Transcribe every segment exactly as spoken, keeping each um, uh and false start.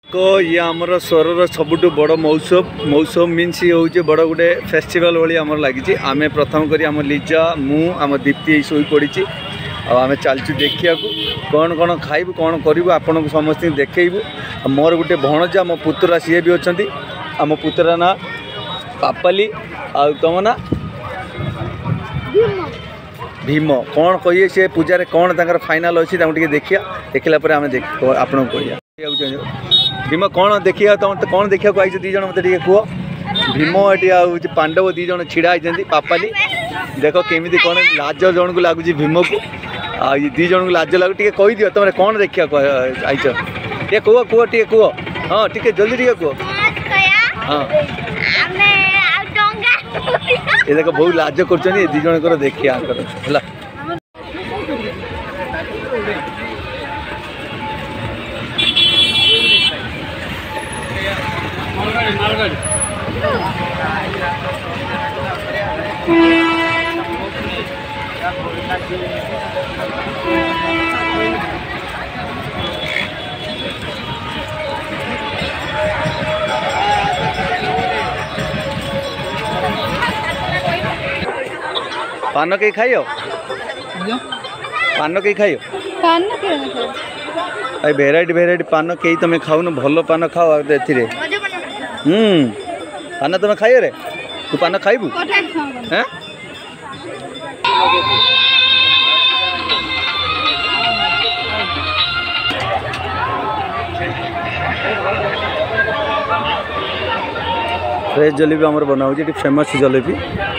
को ये आमर स्वरर सबुठ बड़ महोत्सव महोत्सव मीन्स ये हूँ बड़ गोटे फेस्टिवल भाई आम लगी आम प्रथम करी आम लिजा मु आम दीप्ति शोई पड़ी आम चलचु देखा कौन कौन खाइबू कौन करूँ आपन समस्त देखू मोर गोटे भणजा मो पुतरा सी भी अच्छा आम पुतरा ना पापाली आ तुम ना भीम कौन कहिए सी पूजा कौन तर फाइनाल अच्छी देखिए देखला आम देख आपन कह भीम कौन देखिए तुम तो कौन देखा आई दीज मत कह भीम ये पांडव दीज छिड़ा होती पापाली देख केमी कौन लाज जन को लगुच भीम को आ दीज को लाज लगू टे कही दियो तुम कौन देखा आईच टे कह कह टे कह हाँ टे जल्दी टे कह हाँ ये देख बहुत लाज कर दीज जन देखिए आकर है पान कहीं खाई पान कहीं खाई भेराइटी भेराइटी पान कहीं तुम खाऊ न भल पान खाओ हम्म पान तुम खाई रे तू पान खाइबू हैं फ्रेश जलेबी आमर बनाऊ ये फेमस जलेबी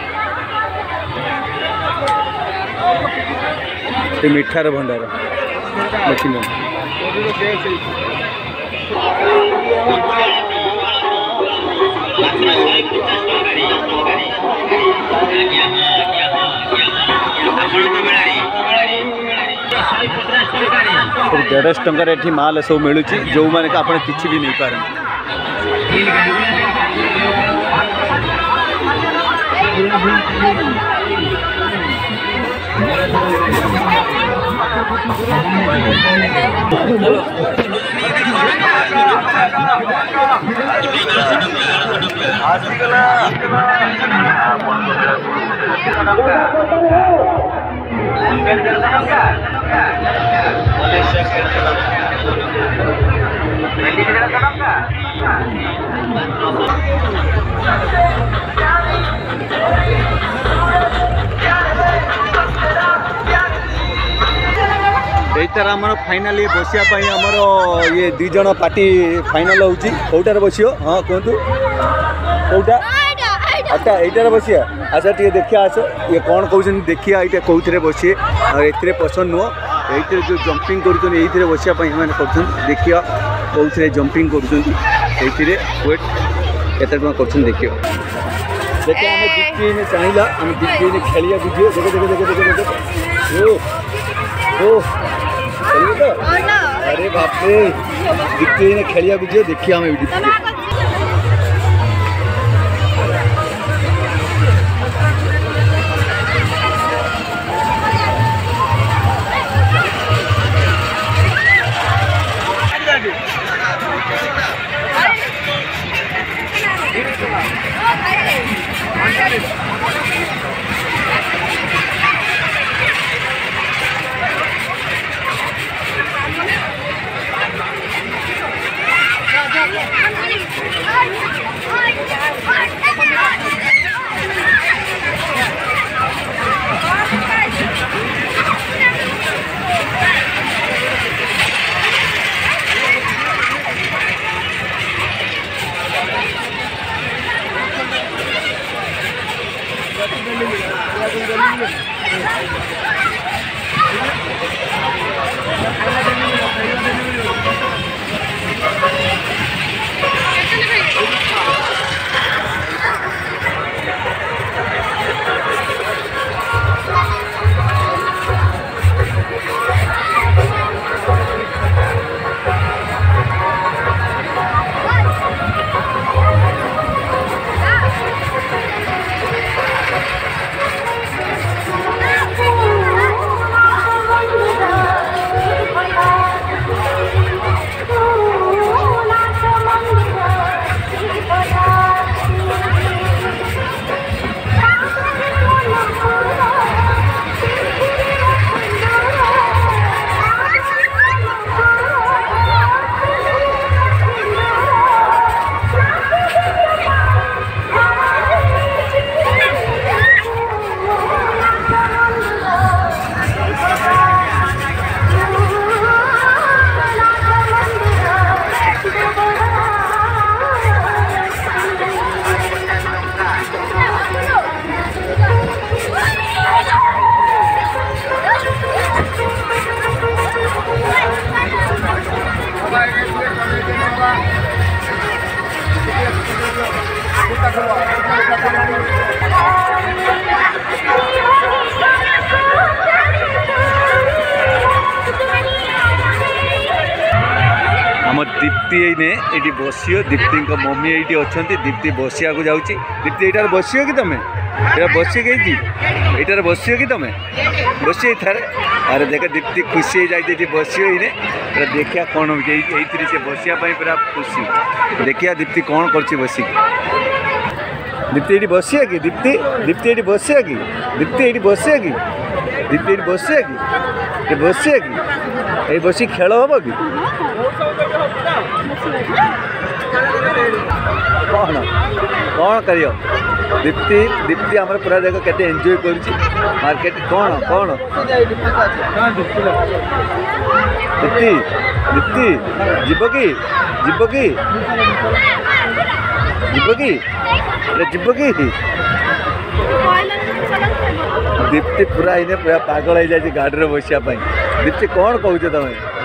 ये मिठार भंडार देखिए डेढ़ टकर ये माल सब मिलूँ जो मैंने आप किसी भी नहीं पारे एतार आम फाइनाल बसापी आमर ये दीज पार्टी फाइनाल होची कौटार बसियो हाँ कहतु कौटा अच्छा यहीटार बसिया अच्छा टे देखिए आस ये कौन कौन देखिए ये कौन बसिए ए पसंद नुह ये जो जंपिंग कर बसापी कर देखिए कौन जंपिंग कर वेट केते टका कर देखिए देखिए आम दीप्ति चाहिए आम दीप्ति खेलिया बुझे देख देख देख देख देख ओ ओ तो अरे बाप रे दीप्ति ने खेलिया बुझे देखिए आम दीप्ति दीप्ति ने ये बसियो दीप्ति मम्मी ये अच्छा दीप्ति बसिया को जाऊँगी दीप्ति यार बसियो कि तुम ये बसिए कहीं यार बसियो कि तुम बसिए थारे अरे देख दीप्ति खुशी हो जाए बसियो ही देखिया कौन हो से बसिया पूरा खुशी देखिया दीप्ति कौन कर बसिक दीप्ति ये बसिया कि दीप्ति दीप्ति ये बसिया कि दीप्ति ये बसिया कि दीप्ति ये बसिया कि ये बसिया कि ये बस खेल हम कि कौन कौन कर दीप्ति दीप्ति आम पूरा देख के एंजॉय कर मार्केट कौन कौन दीप्ति दीप्ति जीव कि जीव कि जीव कि जीव कि दीप्ति पूरा इने पूरा पागल हो जाए गाड़ी में बसापी दीप्ति कौन कह तुम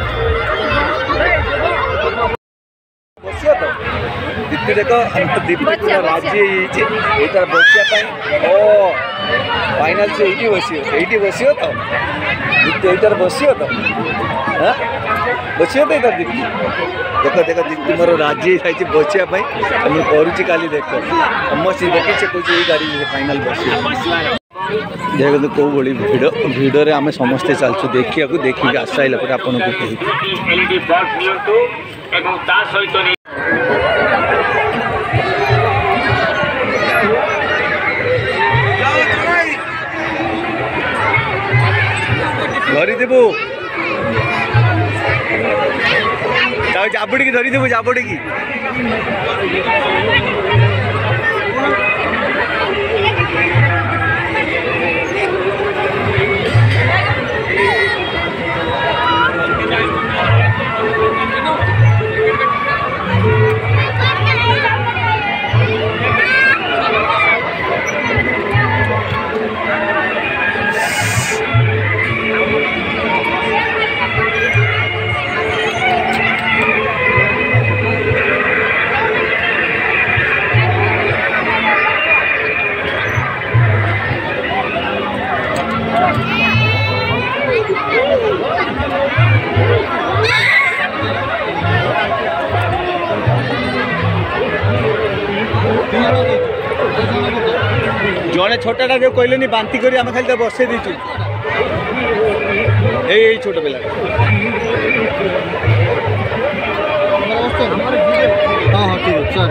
बसिया तो दीप्ति देख दीप्ति पूरा राजी होता बसापी ओ फाइनाल से ये बसियो ये बसियो तो दीप्ति यार बसियो तो हाँ बसियो तो यार दीप्ति देख देख दीप्ति मोर राजी है बसापी मुझे करुच्ची काली देख समस्त देखी से कह गाड़ी फाइनाल बसियो देखो कौ भाई भिड़ भिड़े आम समस्ते चलचु देखा देखिए आस सारा पर आपको धरीदेबू जाबुड़ी धरीदेबू जाबुड़ी की जड़े छोटा जो कहले बांती करी आम खाली बसई दीचु यही छोट पिला हाँ हाँ ठीक है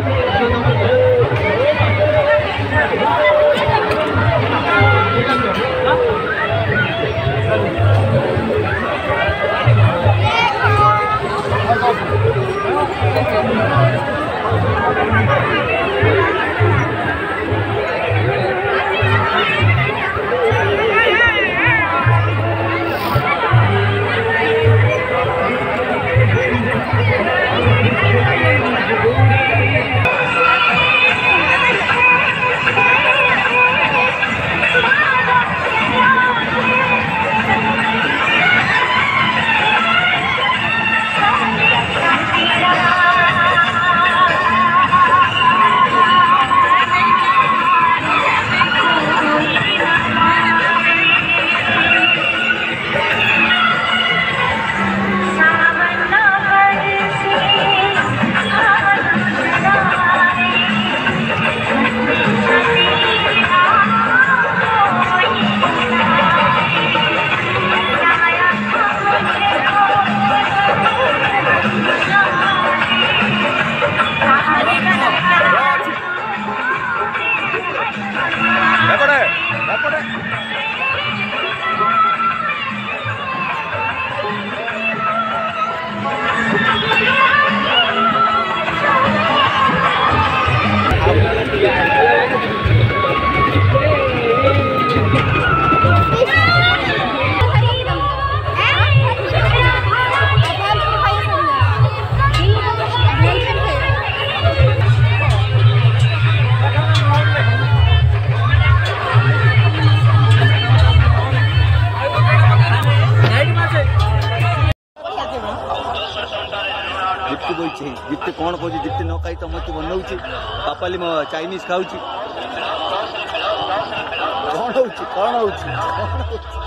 दीप्ति कौन कह दीप्ति न खाई तुम बनाऊ पापाली चाइनीज खाऊ कौन हो कौन हो